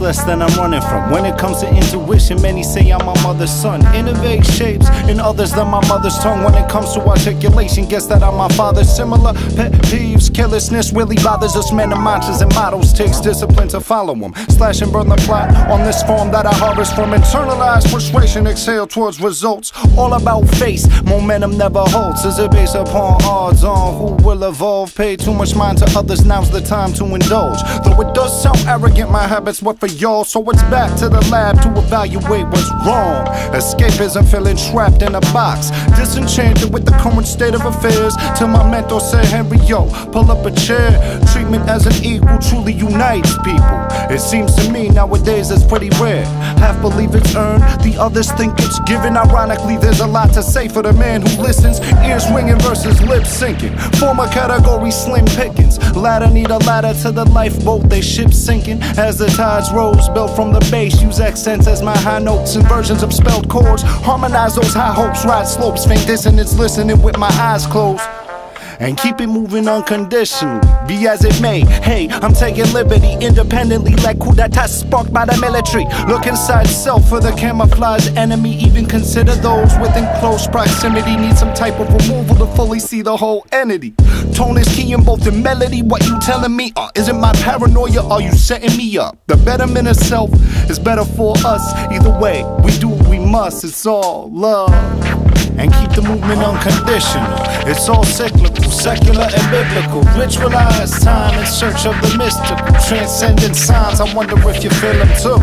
less than I'm running from. When it comes to intuition, many say I'm my mother's son. Innovate shapes in others than my mother's tongue. When it comes to articulation, guess that I'm my father's. Similar pet peeves, carelessness really bothers us. Men of mantras and mottos, takes discipline to follow them. Slash and burn the plot on this form that I harvest from. Internalized frustration, exhale towards results. All about face, momentum never holds. Is it based upon odds on who will evolve? Pay too much mind to others, now's the time to indulge. Though it does sound arrogant, my habits were for y'all. So it's back to the lab to evaluate what's wrong. Escapism, feeling trapped in a box, disenchanted with the current state of affairs. Till my mentor said, Henry, yo, pull up a chair. Treatment as an equal truly unites people. It seems to me nowadays it's pretty rare. Half believe it's earned, the others think it's given. Ironically, there's a lot to say for the man who listens. Ears ringing versus lips sinking. Former category slim pickings. Ladder need a ladder to the lifeboat, they ship sinking. As the tides rose, built from the base, use accents as my high notes and versions of spelled chords. Harmonize those high hopes, ride slopes, faint dissonance, listening with my eyes closed. And keep it moving unconditionally, be as it may. Hey, I'm taking liberty independently, like coup d'etat sparked by the military. Look inside self for the camouflage enemy. Even consider those within close proximity. Need some type of removal to fully see the whole entity. Tone is key in both the melody. What you telling me? Is it my paranoia? Are you setting me up? The betterment of self is better for us. Either way, we do what we must. It's all love. And keep the movement unconditional. It's all cyclical, secular and biblical. Ritualized time in search of the mystical. Transcendent signs, I wonder if you feel them too.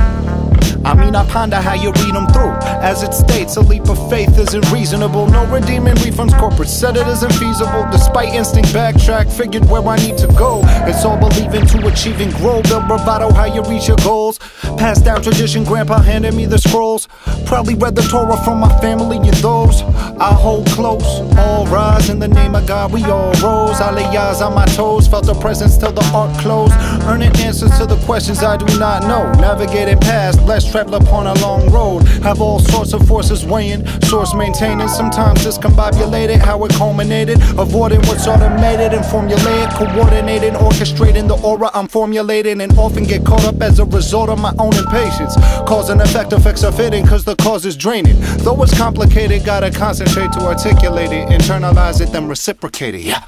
I mean, I ponder how you read them through. As it states, a leap of faith isn't reasonable. No redeeming refunds, corporate said it isn't feasible. Despite instinct, backtrack, figured where I need to go. It's all believing to achieving grow. Build bravado, how you reach your goals. Passed down tradition, grandpa handed me the scrolls. Probably read the Torah from my family and those I hold close. All rise in the name of God, we all rose. Aliyahs on my toes, felt the presence till the arc closed. Earning answers to the questions I do not know. Navigating past, blessed travel upon a long road. Have all sorts of forces weighing, source maintaining. Sometimes discombobulated, how it culminated. Avoiding what's automated and formulated. Coordinating, orchestrating the aura I'm formulating. And often get caught up as a result of my own impatience. Cause and effect, effects are fitting cause the cause is draining. Though it's complicated, gotta concentrate to articulate it. Internalize it, then reciprocate it, yeah.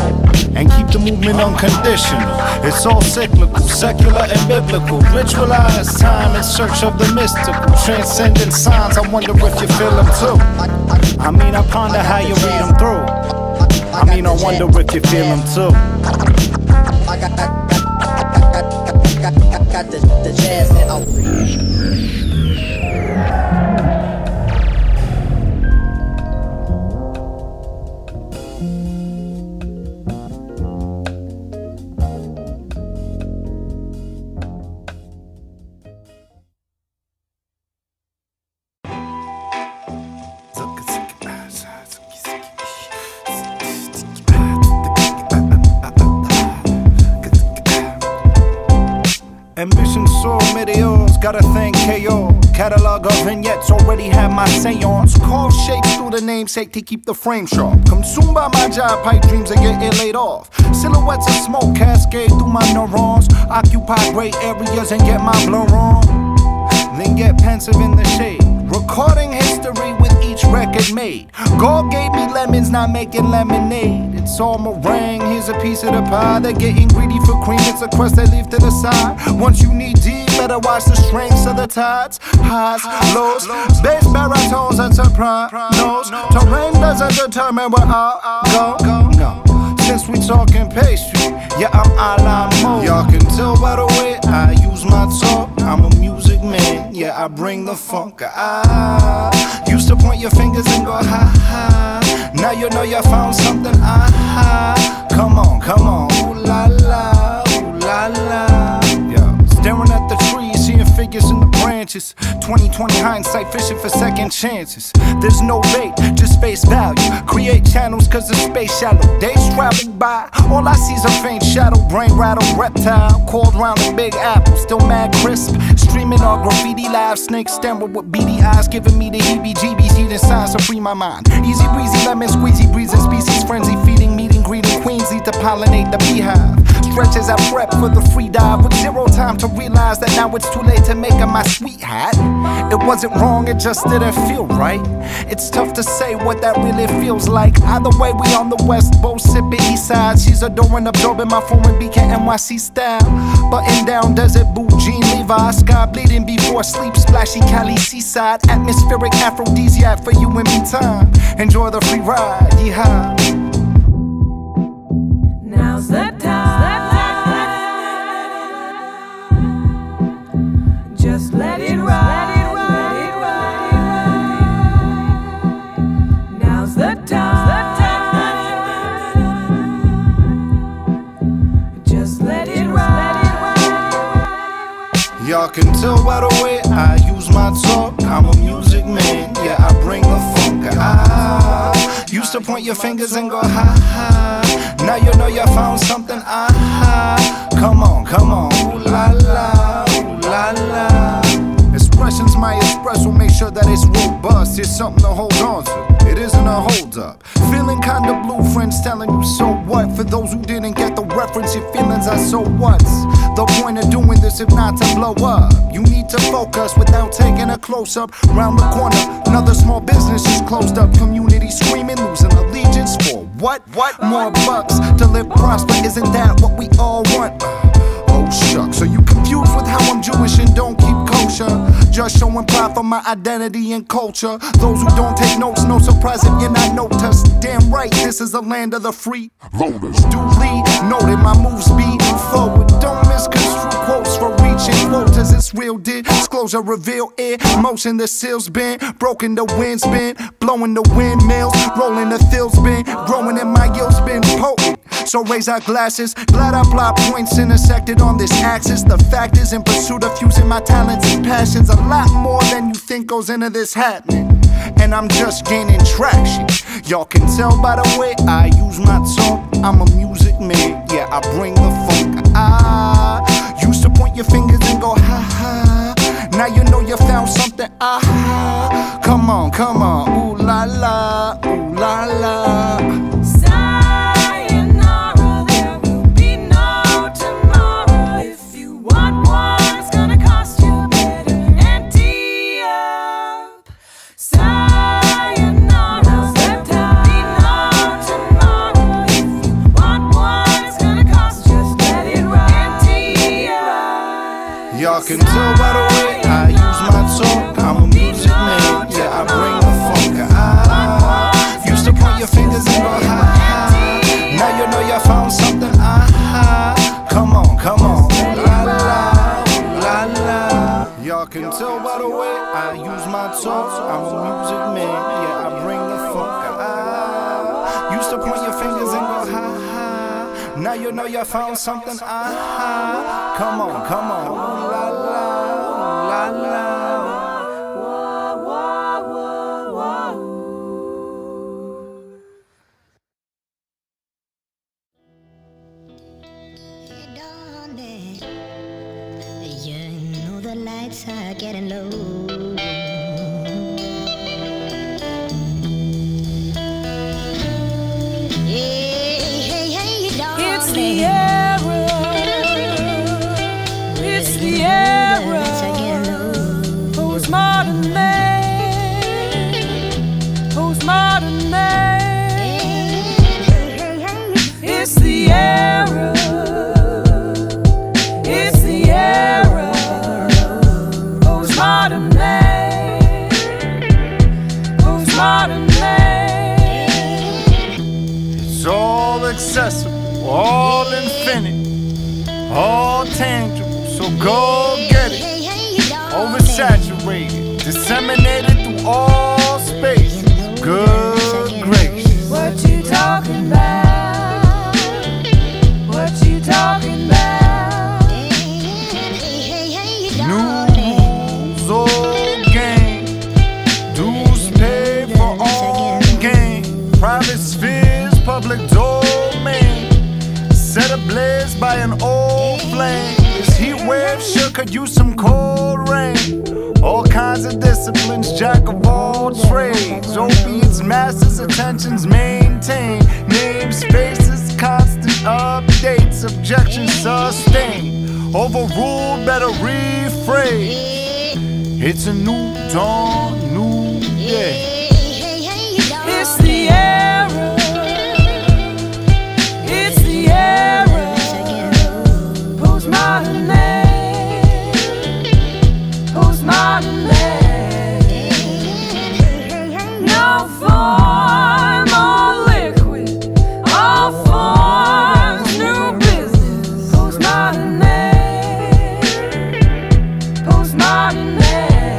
And keep the movement unconditional. It's all cyclical, secular and biblical. Ritualized time in search of the mystical. Transcendent signs, I wonder if you feel them too. I mean, I ponder how you read them through. I mean, I wonder if you feel them too. Got the jazz and Ambition soar meteors, gotta thank Keor. Catalog of vignettes, already have my seance. Carve shapes through the namesake to keep the frame sharp. Consumed by my job, pipe dreams are getting laid off. Silhouettes of smoke cascade through my neurons. Occupy gray areas and get my blur on. Then get pensive in the shade. Recording history with each record made. God gave me lemons, not making lemonade. It's all meringue, here's a piece of the pie. They're getting greedy for cream, it's a crust they leave to the side. Once you need deep, better watch the strengths of the tides. Highs, lows, bass baritones and sopranos. Terrain doesn't determine where I'll go. No. Since we talking pastry, yeah, I'm a la mode. Y'all can tell by the way I use my talk. I'm a music man, yeah, I bring the funk. I used to point your fingers and go ha ha. Now you know you found something, aha. Come on, ooh la la, ooh la la. Yeah, staring at the trees, seeing figures in the branches. 20/20 hindsight, fishing for second chances. There's no bait, just face value. Create channels cause the space shallow. Days traveling by, all I see is a faint shadow. Brain rattle, reptile, called round the big apple. Still mad crisp, streaming all graffiti live. Snakes staring with beady eyes, giving me the heebie-jeebies. Eating signs to free my mind. Easy breezy, lemon squeezy, breezing species, frenzy, feeding, meeting, breeding queens need to pollinate the beehive. Stretch as I prep for the free dive, with zero time to realize that now it's too late to make her my sweetheart. It wasn't wrong, it just didn't feel right. It's tough to say what that really feels like. Either way, we on the west, both sipping east side. She's adoring, absorbing my foreign BK NYC style. Button down, desert boot, jean Levi, sky bleeding before sleep, splashy Cali seaside. Atmospheric aphrodisiac for you and me time. Enjoy the free ride, yeehaw. Now's the time. Just let it ride. Now's the time. Just let it ride. Y'all can tell by the way I use my talk. I'm a music man, yeah, I bring the funk. Used to point your fingers and go ha ha. Now you know you found something, aha. Come on, ooh la la, ooh la la. Expressions my espresso, make sure that it's robust. It's something to hold on to, it isn't a hold up. Feeling kinda blue, friends telling you so what. For those who didn't get the reference, your feelings are so what's the point of doing this if not to blow up? You need to focus without taking a close-up. Round the corner, another small business is closed up. Community screaming, losing allegiance for what? More bucks to live prosper, isn't that what we all want? Oh shucks, are you confused with how I'm Jewish and don't keep kosher? Just showing pride for my identity and culture. Those who don't take notes, no surprise if you're not noticed. Damn right, this is the land of the free voters. Duly noted, my moves be forward. Don't misconstrue quotes for reaching quotas. It's real disclosure, reveal motion. The seals been broken, the wind's been blowing the windmills, rolling the fields been growing, and my yield's been potent. So raise our glasses, glad I plot points intersected on this axis. The fact is, in pursuit of fusing my talents and passions, a lot more than you think goes into this happening. And I'm just gaining traction. Y'all can tell by the way I use my talk. I'm a music man, yeah, I bring the funk. Used to point your fingers and go ha ha. Now you know you found something, aha. Come on, ooh la la, ooh la la. Sayonara, there will be no tomorrow. If you want one, it's gonna cost you better. Ante up. Sayonara, there will be no tomorrow. If you want one, it's gonna cost you. Just let it ride. Ante up. Y'all can tell by the way I use my talk. I'm a music man, yeah, I bring the funk. Used to point your fingers and go ha ha. Now you know you found something, aha. Come on, ooh la la, ooh la la. Y'all can tell by the way I use my talk. I'm a music man, yeah, I bring the funk. Used to point your fingers and go ha ha. Now you know you found something, aha. Come on, ooh la la, ooh la la. You know the lights are getting low. Hey, darling. It's the era. It's the era. Who's modern man? Who's modern man? It's the era. It's the era. Who's modern man? Who's modern man? It's all accessible, all infinite, all tangible, so go get it. Oversaturated, disseminated through all spaces. Good gracious. What you talking about? What you talking about? New rules, old game. Dues paid for own gain. Private spheres, public domain. Set ablaze by an old flame. This heat wave sure could use some cold rain. All kinds of disciplines, jack of all trades. Opiates, masters, attentions maintained. Names, faces, constant updates. Objections sustained. Overruled, better rephrase. It's a new dawn, new day. It's the era. It's the era. Postmodern man. Postmodern man. No form or liquid. All forms, new business. Postmodern man. Postmodern man.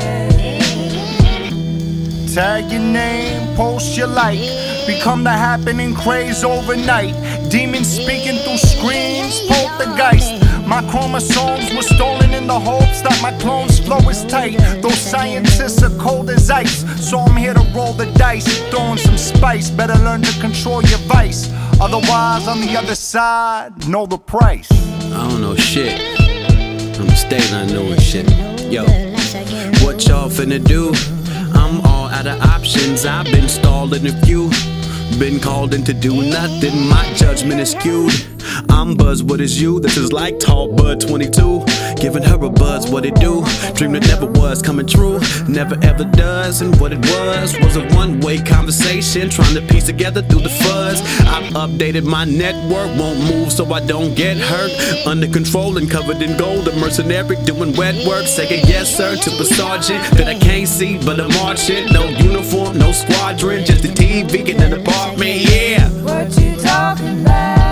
Tag your name, post your like. Become the happening craze overnight. Demons speaking through screens, poltergeist. My chromosomes were stolen in the hopes that my clone's flow is tight. Those scientists are cold as ice, so I'm here to roll the dice. Throwing some spice, better learn to control your vice. Otherwise, on the other side, know the price. I don't know shit. I'm staying on knowing shit. Yo, what y'all finna do? I'm all out of options. I've been stalling a few. Been called in to do nothing. My judgment is skewed. I'm Buzz, what is you? This is like Tall Bud 22. Giving her a buzz, what it do? Dream that never was coming true. Never ever does. And what it was a one-way conversation. Trying to piece together through the fuzz. I've updated my network. Won't move so I don't get hurt. Under control and covered in gold. A mercenary doing wet work. Saying yes sir to a sergeant that I can't see but I'm marching. No uniform, no squadron. Just a TV in an apartment, yeah. What you talking about?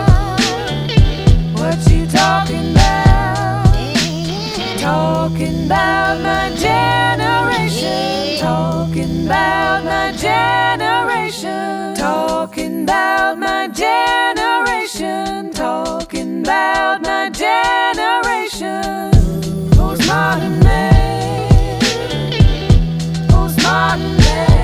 What you talking about? Talking about my generation. Talking about my generation. Talking about my generation. Talking about my generation. Postmodern man. Postmodern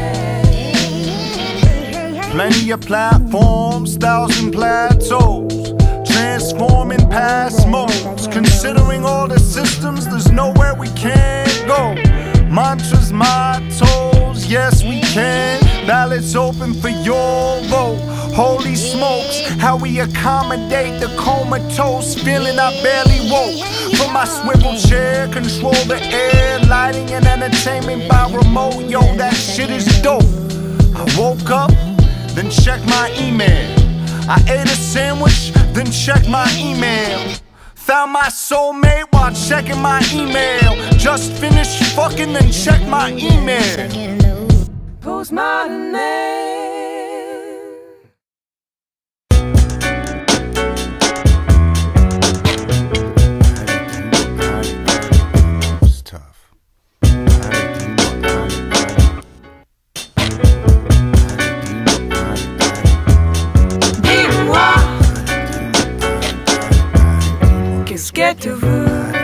man. Plenty of platforms, thousand plateaus. Transforming past modes. Considering all the systems, there's nowhere we can't go. Mantras, mottos, yes we can. Ballots open for your vote. Holy smokes, how we accommodate the comatose. Feeling I barely woke. From my swivel chair, control the air. Lighting and entertainment by remote. Yo, that shit is dope. I woke up, then checked my email. I ate a sandwich, then checked my email. Found my soulmate while checking my email. Just finished fucking, then checked my email. Postmodern man. It's tough. Qu'est-ce que tu veux?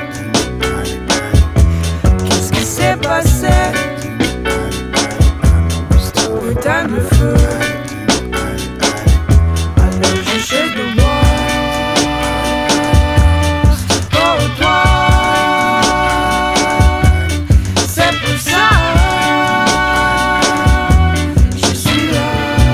Qu'est-ce qui s'est passé? Putain de feu. Alors je cherche de moi. Pour toi. C'est pour ça. Je suis là.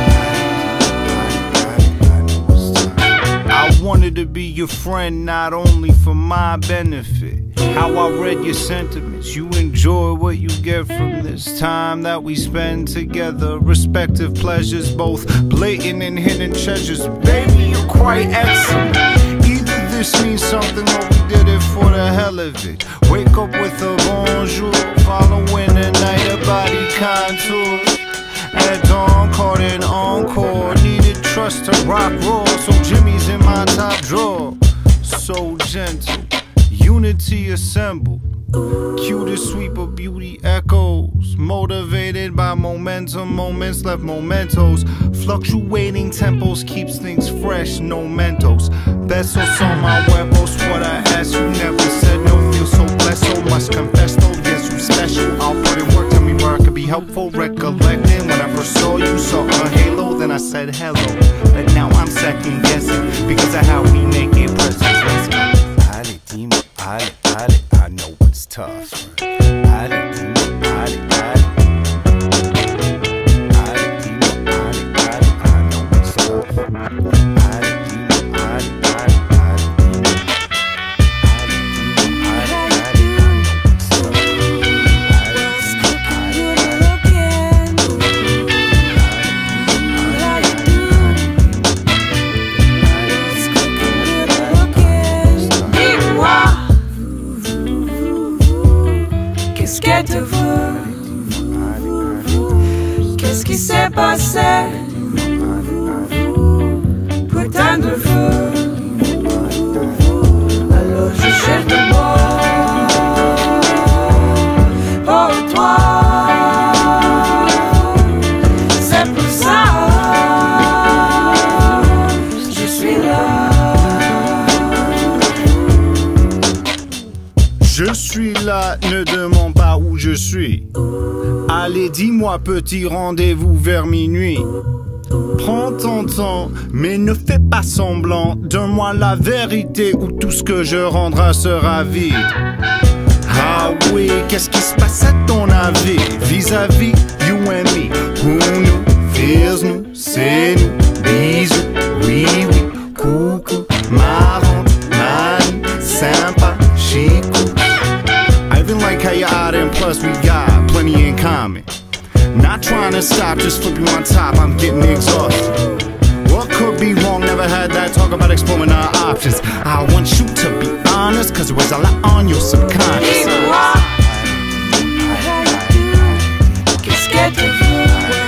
I wanted to be your friend, not only for my benefit. How I read your sentiments, you enjoy what you get from this time that we spend together. Respective pleasures, both blatant and hidden treasures. Baby, you're quite excellent. Either this means something or we did it for the hell of it. Wake up with a bonjour, following the night of body contours. At dawn, caught an encore. Needed trust to rock roll, so Jimmy's in my top drawer. So gentle, unity assembled. Cutest sweep of beauty echoes. Motivated by momentum, moments left mementos. Fluctuating tempos keeps things fresh, no mentos. Besos on my huevos, what I asked you never said no. Feel so blessed, so must confess though, yes you special. I'll put in work, tell me where I could be helpful. Recollecting when I first saw you, saw a halo, then I said hello. But now I'm second guessing because of how we make it present. Let's go. I know it's tough. passer pour éteindre le feu. Alors je cherche de moi pour toi. C'est pour ça je suis là. Je suis là, ne demande pas où je suis. Allez, dis-moi, petit rendez-vous vers minuit. Prends ton temps, mais ne fais pas semblant. Donne-moi la vérité ou tout ce que je rendrai sera vide. Ah oui, qu'est-ce qui se passe à ton avis vis-à-vis you and me? Who nous, feels nous, c'est nous. Bisous, oui, oui, coucou, marrant, mani, sympa, chico. I even like how you're out and plus we got plenty in common. Not trying to stop, just flip you on top, I'm getting exhausted. What could be wrong, never had that talk about exploring our options. I want you to be honest, cause there was a lot on your subconscious. Dis-moi, qu'est-ce que tu veux?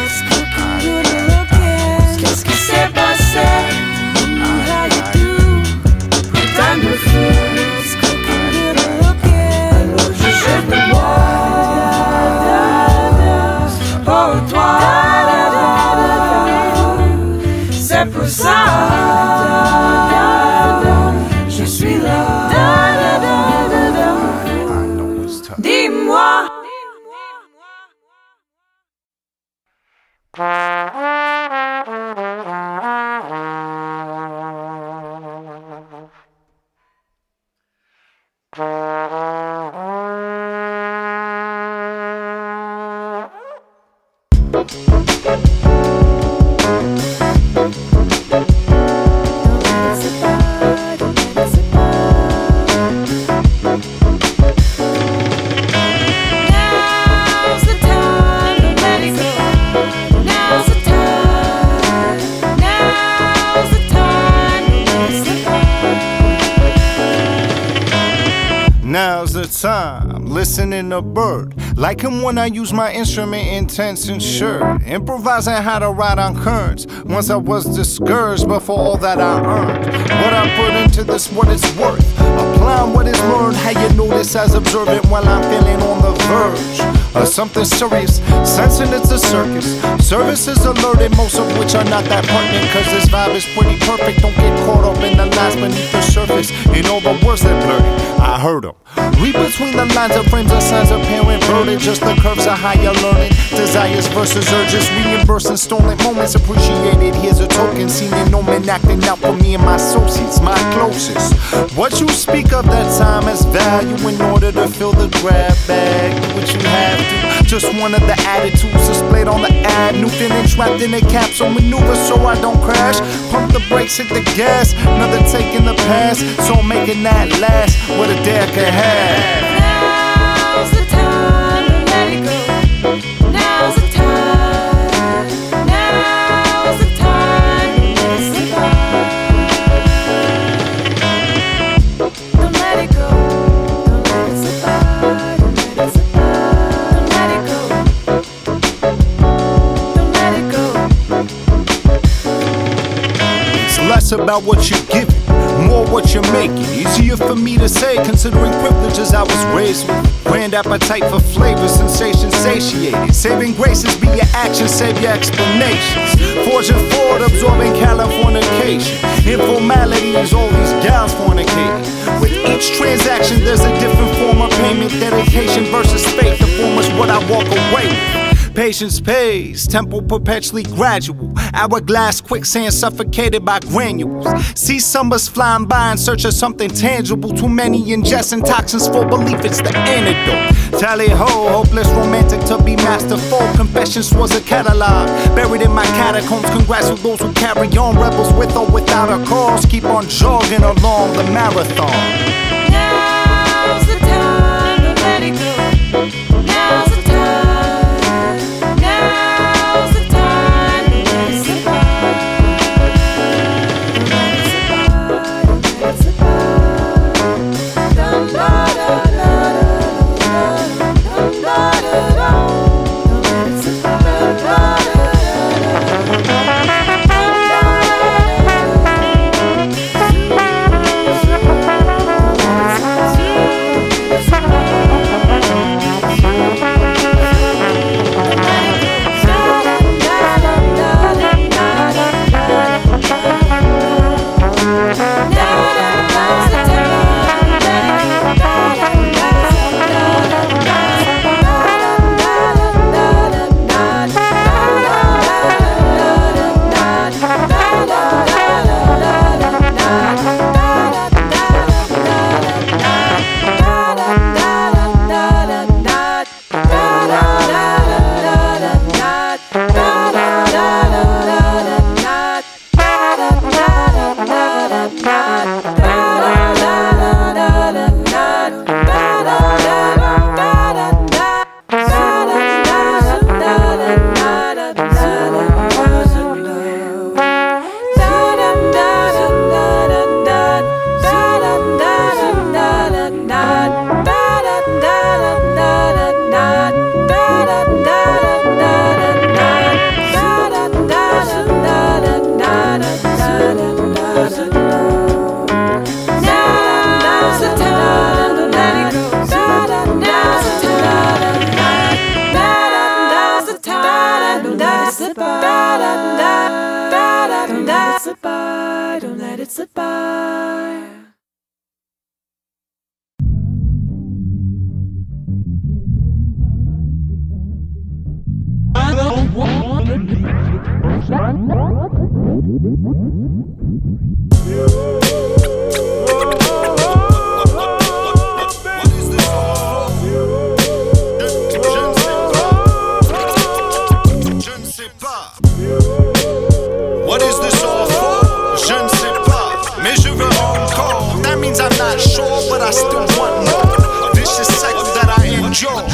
Qu'est-ce qui s'est passé? How you do? Éteindre le feu. Alors je cherche de moi pour toi. C'est pour ça je suis là. Dis-moi. Now's the time, listening to bird. Like him when I use my instrument intense and sure. Improvising how to ride on currents. Once I was discouraged, but for all that I earned. What I put into this, what it's worth. Applying what is learned, how you notice as observant while I'm feeling on the verge of something serious, sensing it's a circus. Services alerted, most of which are not that pertinent, cause this vibe is pretty perfect. Don't get caught up in the lies beneath the surface. In all the words that blurted, I heard them. Read between the lines of frames of signs apparent burden. Just the curves of higher learning. Desires versus urges, reimbursing stolen moments appreciated. Here's a token, seen in omen acting out for me and my associates, my closest. What you speak of that time as value in order to fill the grab bag. Do what you have to. Just one of the attitudes displayed on the ad. New feeling trapped in a capsule maneuver so I don't crash. Pump the brakes, hit the gas. Another take in the past, so I'm making that last. What a day I could have. Now's the time to let it go. Now's the time. Now's the time to let it survive. Don't let it go. Don't let it survive. Don't let it survive. Don't let it go. Don't let it go. It's less about what you're giving, more what you're making. Easier for me to say, considering privileges I was raised with. Grand appetite for flavor, sensation satiated. Saving graces be your actions, save your explanations. Forging forward, absorbing Californication. Informalities, all these gals fornicating. With each transaction, there's a different form of payment. Dedication versus faith, the form is what I walk away with. Patience pays, tempo perpetually gradual. Hourglass quicksand suffocated by granules. See summers flying by in search of something tangible. Too many ingesting toxins for belief, it's the antidote. Tally ho, hopeless romantic to be masterful. Confessions was a catalog, buried in my catacombs. Congrats to those who carry on, rebels with or without a cause. Keep on jogging along the marathon. Now's the time to let it go. Now's the time. Now's the time to let it survive. Don't let it survive. Don't let it survive. Don't let it survive. What is this all for? Je ne sais pas, mais je veux encore. That means I'm not sure, but I still want more. Vicious cycle that I enjoy.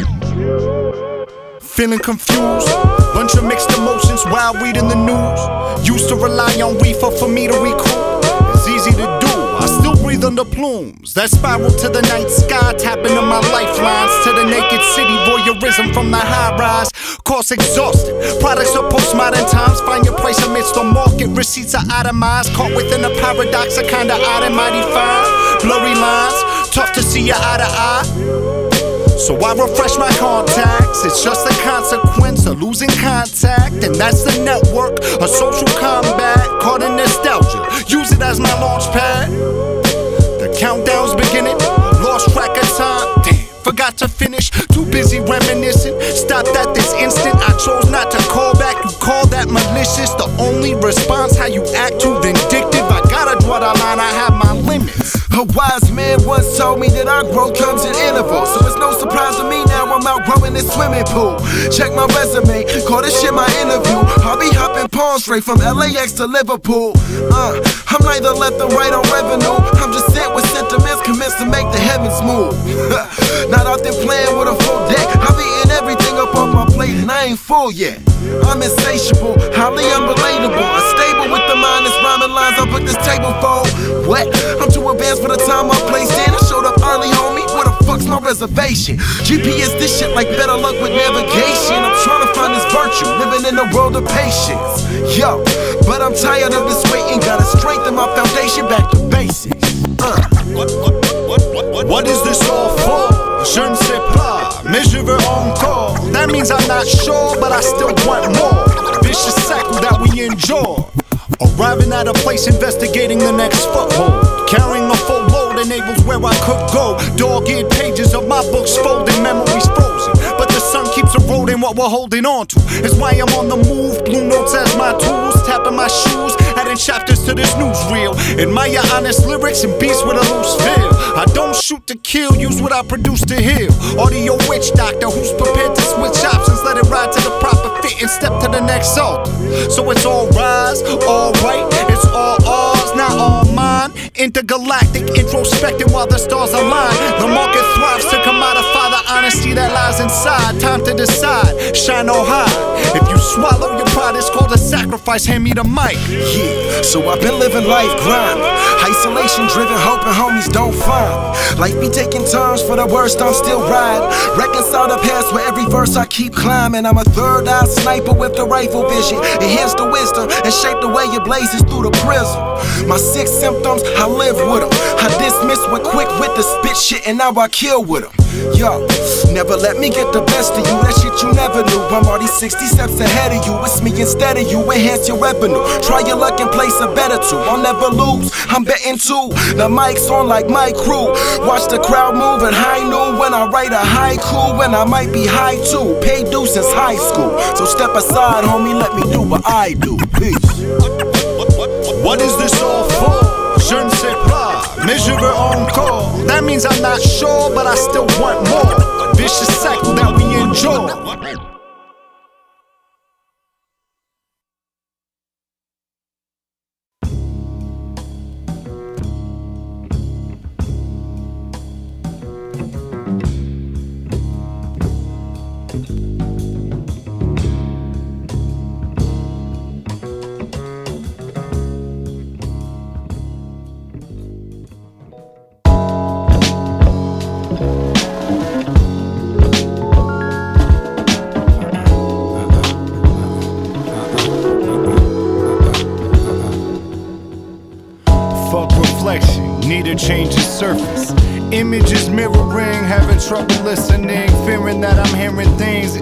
Feeling confused, bunch of mixed emotions while reading the news. Used to rely on reefer for me to recoup. It's easy to do, I still breathe under plumes that spiral to the night sky, tapping on my lifelines. To the naked city, voyeurism from the high rise. Cost exhausted, products of postmodern times. Find your price amidst the market, receipts are itemized. Caught within a paradox, a kinda odd and mighty fine. Blurry lines, tough to see you eye to eye. So I refresh my contacts. It's just a consequence of losing contact, and that's the network, a social combat. Caught in nostalgia, use it as my launch pad. The countdown's beginning, lost track of time. Damn, forgot to finish, too busy reminiscing. Stopped at this instant, I chose not to call back. You call that malicious, the only response, how you act too vindictive. I gotta draw the line, I have my limits. A wise man once told me that our growth comes in intervals, so it's no surprise to me now I'm outgrowing this swimming pool. Check my resume, call this shit my interview. I'll be hopping palm straight from LAX to Liverpool. I'm neither left or right on revenue. I'm just sent with sentiments convinced to make the heavens move. Not out there playing with a full deck. I've eaten everything up off my plate and I ain't full yet. I'm insatiable, highly unrelatable, unstable with the mind that's rhyming lines. I put this table for what? I'm too advanced for the time I placed in. I showed up early, homie. Where the fuck's my reservation? GPS this shit like better luck with navigation. I'm trying to find this virtue, living in a world of patience. Yo, but I'm tired of this waiting. Gotta strengthen my foundation back to basics. What is this all for? Je ne sais pas, mais je veux encore. That means I'm not sure, but I still want more. Vicious cycle that we enjoy. Arriving at a place, investigating the next foothold. Carrying a full load enables where I could go. Dog-eared pages of my books folding, memories frozen. But the sun keeps eroding what we're holding on to. It's why I'm on the move, blue notes as my tools. Tapping my shoes, adding chapters to this newsreel. Admire honest lyrics and beats with a loose feel. I don't shoot to kill, use what I produce to heal. Audio witch doctor who's prepared to switch options. Let it ride to the proper fit and step to the next altar. So it's all rise, all right, it's all ours, not all mine. Intergalactic, introspecting while the stars align. The market thrives to commodify the honesty that lies inside. Time to decide, shine or hide. If you swallow your pride, it's called a sacrifice. Hand me the mic. Yeah, so I've been living life grinding, isolation driven, hoping homies don't find me. Life be taking turns, for the worst I'm still riding. Reconcile the past with every verse I keep climbing. I'm a third eye sniper with the rifle vision. Enhance the wisdom and shape the way it blazes through the prism. My 6 symptoms, I live with them. I dismiss with quick with the spit shit and now I kill with them. Yo, never let me get the best of you, that shit you never knew. I'm already 60 steps ahead of you, it's me instead of you. Enhance your revenue, try your luck and place a better two. I'll never lose, I'm betting too. The mic's on like my crew. Watch the crowd move at high noon when I write a haiku. When I might be high too, paid due since high school. So step aside, homie, let me do what I do. Peace. What is this all for? Je ne sais pas, mais je veux encore. That means I'm not sure, but I still want more. Vicious cycle that we enjoy. Need to change the surface. Images mirroring, having trouble listening, fearing that I'm hearing things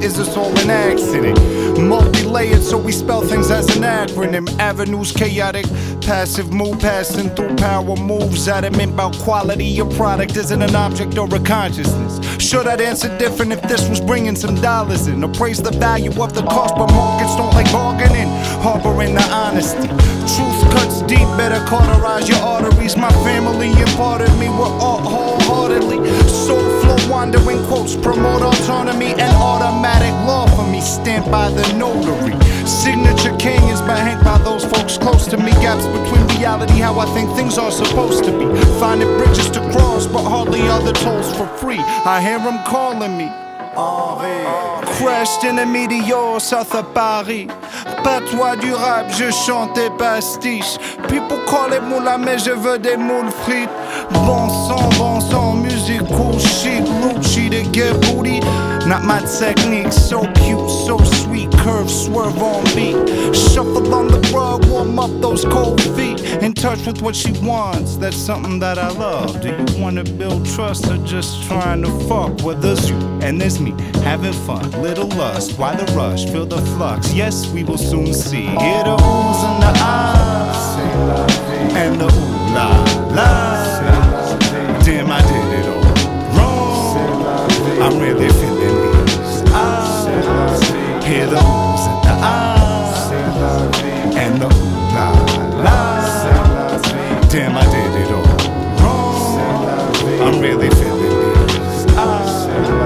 is this all an accident? Multi-layered, so we spell things as an acronym. Avenues chaotic, passive mood passing through power moves. Adamant about quality, your product isn't an object or a consciousness. Should I'd answer different if this was bringing some dollars in? Appraise the value of the cost, but markets don't like bargaining. Harboring the honesty, truth cuts deep, better cauterize your arteries. My family imparted me with art wholeheartedly. Soulful wandering quotes promote autonomy and automatic law for me, stamped by the notary. Signature canyons behind by those folks close to me. Gaps between reality, how I think things are supposed to be. Finding bridges to cross, but hardly other tolls for free. I hear them calling me. Crashed in a meteor south of Paris. Patois du rap, je chante des pastiches. People call it moula, mais je veux des moules frites. Bon sang, musique cool chic. Lucci to get booty. Not my technique, so cute, so sweet. Curve, swerve on beat. Shuffle on the rug, warm up those cold feet. In touch with what she wants, that's something that I love. Do you wanna build trust or just trying to fuck? Well, there's you and there's me, having fun. Little lust, why the rush? Feel the flux, yes, we will soon see. Hear the oohs and the ahs, and the ooh la la. Damn, I did it all wrong. I'm really feeling these ahs. Hear the oohs and the ahs, and the ooh la la. Damn, I did it all wrong. I'm really feeling these ahs.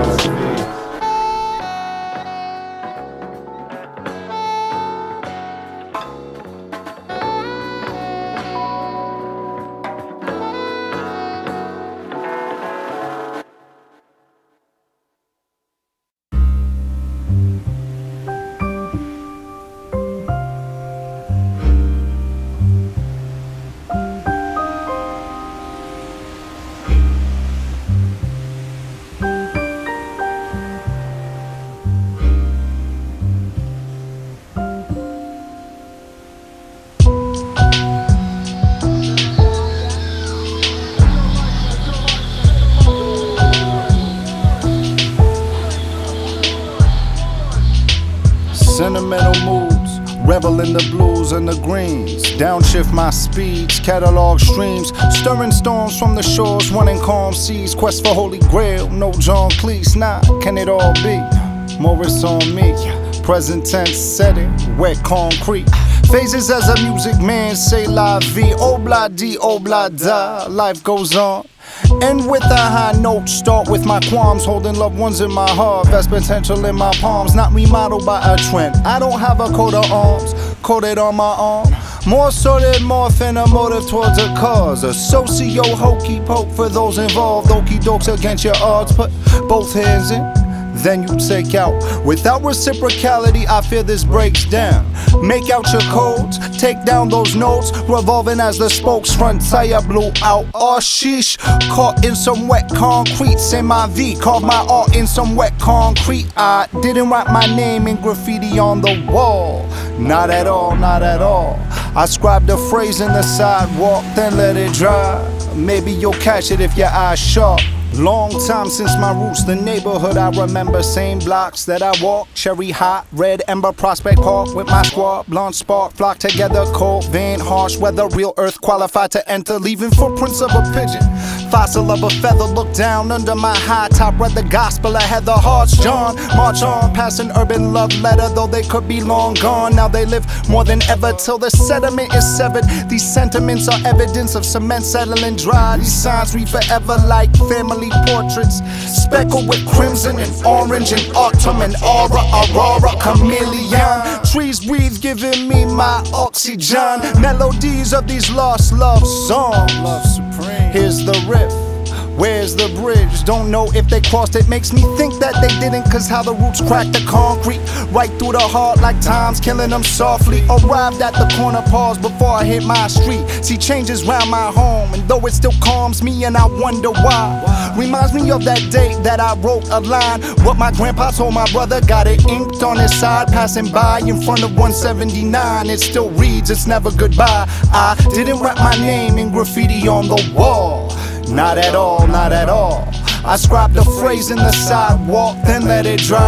Sentimental moods, revel in the blues and the greens. Downshift my speeds, catalog streams. Stirring storms from the shores, running calm seas. Quest for holy grail, no John Cleese. Nah, can it all be? Morris on me, present tense setting, wet concrete. Phases as a music man, say la vie, obla-di, obla-da. Life goes on. End with a high note, start with my qualms. Holding loved ones in my heart, vast potential in my palms. Not remodeled by a trend, I don't have a coat of arms coated on my arm. More sorted, morph in a motive towards a cause. A socio-hokey poke for those involved. Okie dokes against your odds, put both hands in, then you take out. Without reciprocality, I fear this breaks down. Make out your codes, take down those notes. Revolving as the spokes, front tire blew out. Oh sheesh, caught in some wet concrete. Say my V, carved my art in some wet concrete. I didn't write my name in graffiti on the wall. Not at all, not at all. I scribed a phrase in the sidewalk, then let it dry. Maybe you'll catch it if your eyes sharp. Long time since my roots, the neighborhood I remember. Same blocks that I walk, cherry hot, red ember, Prospect Park with my squad. Blonde spark, flock together, cold vein, harsh weather. Real earth qualified to enter, leaving footprints of a pigeon. Fossil of a feather, look down under my high top. Read the gospel ahead, the hearts John. March on, past an urban love letter. Though they could be long gone, now they live more than ever. Till the sediment is severed. These sentiments are evidence of cement settling dry. These signs read forever like family portraits, speckled with crimson and orange and autumn and aura, aurora, chameleon. Trees breathe, giving me my oxygen. Melodies of these lost love songs. Love supreme. Here's the riff. Where's the bridge? Don't know if they crossed it. Makes me think that they didn't, cause how the roots cracked the concrete right through the heart like time's killing them softly. Arrived at the corner, paused before I hit my street. See changes round my home, and though it still calms me and I wonder why. Reminds me of that day that I wrote a line. What my grandpa told my brother, got it inked on his side. Passing by in front of 179, it still reads, it's never goodbye. I didn't write my name in graffiti on the wall. Not at all, not at all. I scribed a phrase in the sidewalk, then let it dry.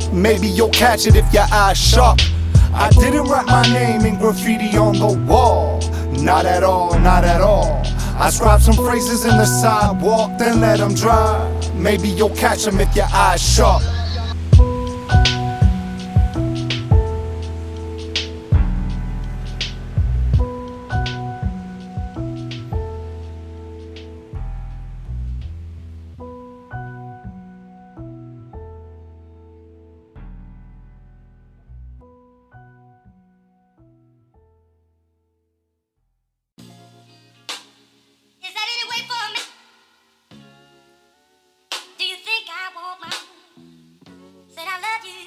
maybe you'll catch it if your eyes sharp. I didn't write my name in graffiti on the wall. Not at all, not at all. I scribed some phrases in the sidewalk, then let them dry. Maybe you'll catch them if your eyes sharp. Is that any way for me? Do you think I won't mind? Said I love you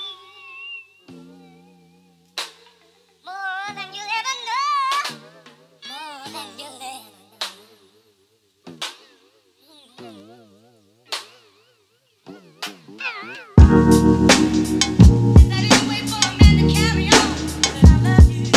more than you'll ever know. More than you'll ever know. Is that any way for a man to carry on? Said I love you.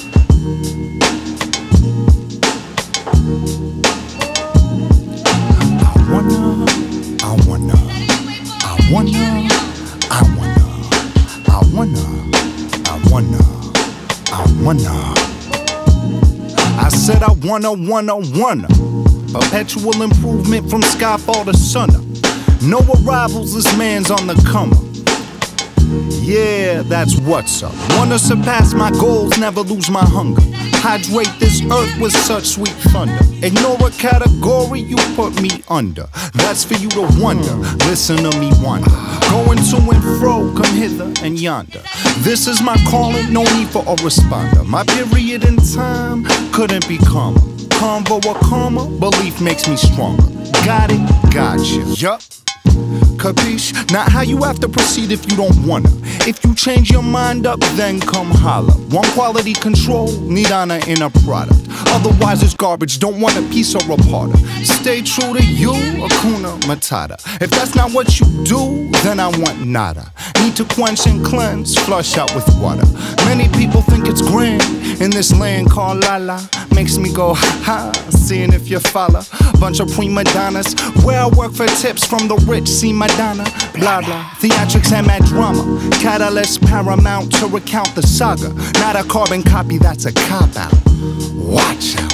I said I wanna. Perpetual improvement from skyfall to sunup. No arrivals, this man's on the come up. Yeah, that's what's up. Wanna surpass my goals, never lose my hunger. Hydrate this earth with such sweet thunder. Ignore a category you put me under. That's for you to wonder. Listen to me wonder. Going to and fro, come hither and yonder. This is my calling, no need for a responder. My period in time couldn't be calmer. Convo or karma, belief makes me stronger. Got it, gotcha. Yup. Capiche? Not how you have to proceed if you don't wanna. If you change your mind up, then come holla. Want quality control? Need honor in a product. Otherwise it's garbage, don't want a piece or a part of. Stay true to you, Hakuna Matata. If that's not what you do, then I want nada. Need to quench and cleanse, flush out with water. Many people think it's grand in this land called La La. Makes me go ha ha, seeing if you follow. Bunch of prima donnas, where I work for tips from the rich, see Madonna. Blah blah, theatrics and mad drama. Catalyst paramount to recount the saga. Not a carbon copy, that's a cop out. Watch out.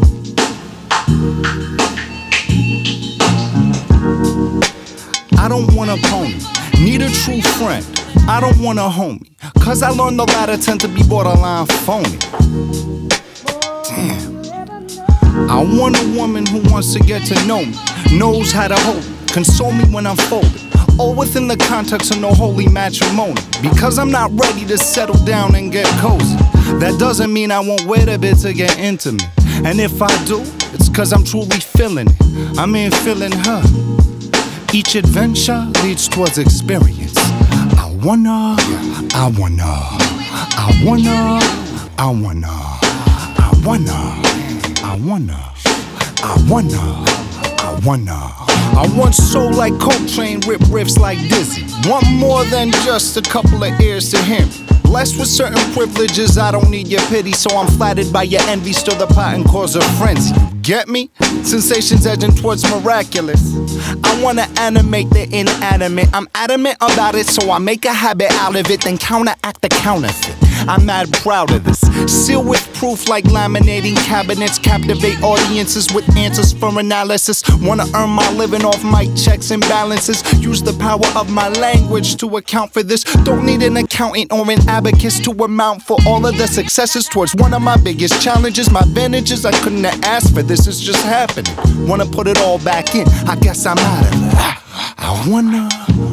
I don't want a pony, need a true friend. I don't want a homie, cause I learned the latter tend to be borderline phony. Damn. I want a woman who wants to get to know me, knows how to hold me, console me when I'm folded. All within the context of no holy matrimony. Because I'm not ready to settle down and get cozy. That doesn't mean I won't wait a bit to get intimate. And if I do, it's cause I'm truly feeling it. I mean feeling her. Each adventure leads towards experience. I wanna. I want soul like Coltrane, rip riffs like Dizzy. Want more than just a couple of ears to hear me. Blessed with certain privileges, I don't need your pity. So I'm flattered by your envy, stir the pot and cause a frenzy. You get me? Sensations edging towards miraculous. I wanna animate the inanimate. I'm adamant about it, so I make a habit out of it, then counteract the counterfeit. I'm mad proud of this. Seal with proof like laminating cabinets. Captivate audiences with answers for analysis. Wanna earn my living off mic checks and balances. Use the power of my language to account for this. Don't need an accountant or an abacus to amount for all of the successes towards one of my biggest challenges. My advantages, I couldn't have asked for this, it's just happening. Wanna put it all back in, I guess I'm out of it. I wanna.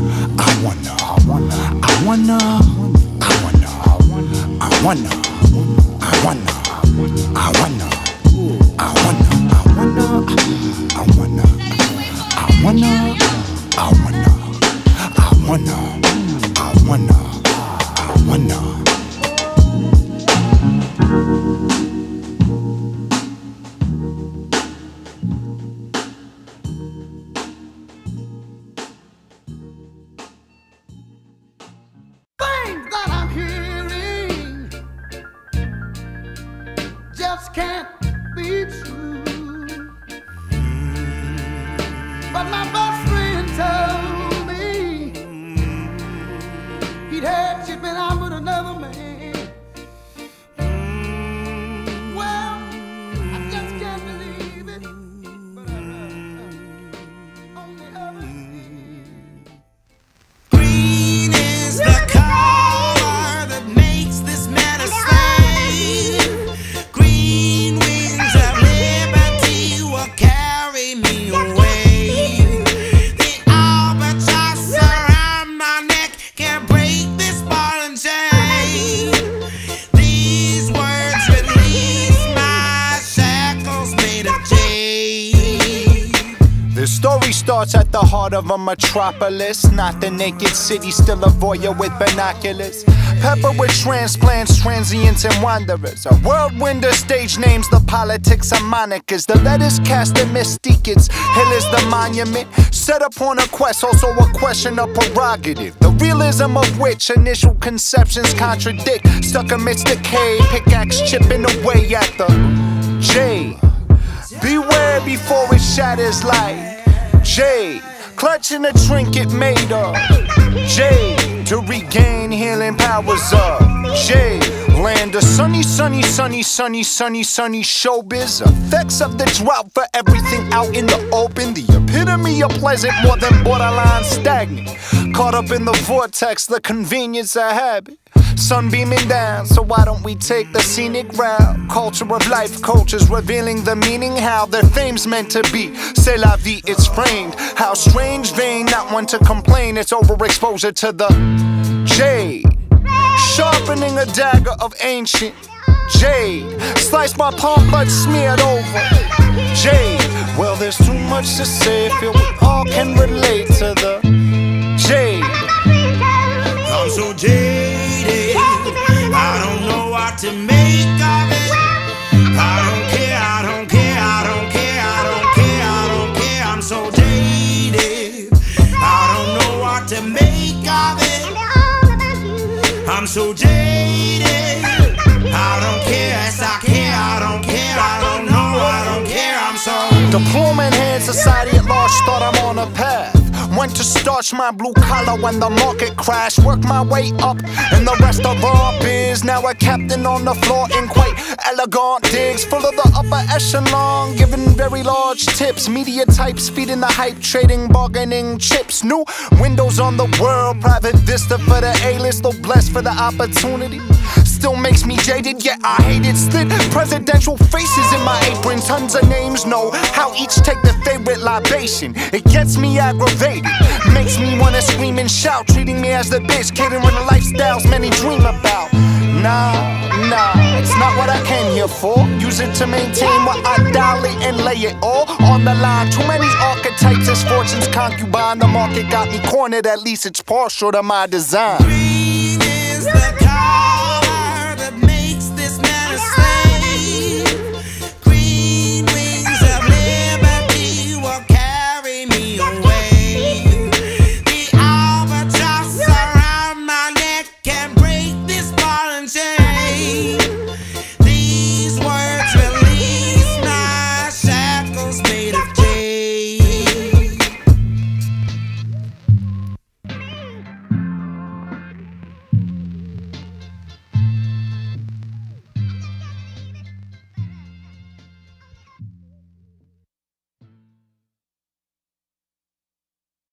Things that I'm hearing just can't be true. But my best friend told me sweetheart, she's been out with another man. Well, I just can't believe it. But on the other hand, Green is the color that makes this man a slave. Green wings of liberty will carry me away. The albatross around my neck can't break this ball and chain. These words release my shackles made of jade. The story starts at the heart of a metropolis, not the naked city, still a voyeur with binoculars. Peppered with transplants, transients, and wanderers. A whirlwind of stage names, the politics of monikers. The letters cast the mystique, its hill is the monument. Set upon a quest, also a question of prerogative. The realism of which initial conceptions contradict. Stuck amidst decay, pickaxe chipping away at the J. Beware before it shatters like Jade, clutching a trinket made of Jade to regain healing powers of Jade. Land of sunny, sunny, sunny, sunny, sunny, sunny showbiz. Effects of the drought for everything out in the open. The epitome of pleasant, more than borderline stagnant. Caught up in the vortex, the convenience of habit. Sun beaming down, so why don't we take the scenic route? Culture of life, cultures revealing the meaning, how their fame's meant to be. C'est la vie, it's framed. How strange, vain, not one to complain. It's overexposure to the jade. Sharpening a dagger of ancient jade. Slice my palm, blood smeared over jade. Well, there's too much to say, feel we all can relate to the jade. I'm so jaded, I don't know what to make of it. I don't care, I don't care, I don't care, I don't care, I don't care. I'm so jaded, I don't know what to make of it. I'm so jaded, I don't care, yes I care, I don't care, I don't know, I don't care. I'm so diploma in hand, society at large thought I'm on a path. Went to starch my blue collar when the market crashed. Worked my way up in the restaurant biz. Now a captain on the floor in quite elegant digs. Full of the upper echelon, giving very large tips. Media types feeding the hype, trading, bargaining chips. New windows on the world, private vista for the A-list. Though blessed for the opportunity, still makes me jaded, yet I hate it. Slit presidential faces in my apron. Tons of names know how each take their favorite libation. It gets me aggravated, makes me wanna scream and shout. Treating me as the bitch, catering the lifestyles many dream about. Nah, it's not what I came here for. Use it to maintain what I dilate and lay it all on the line. Too many archetypes as fortune's concubine. The market got me cornered, at least it's partial to my design.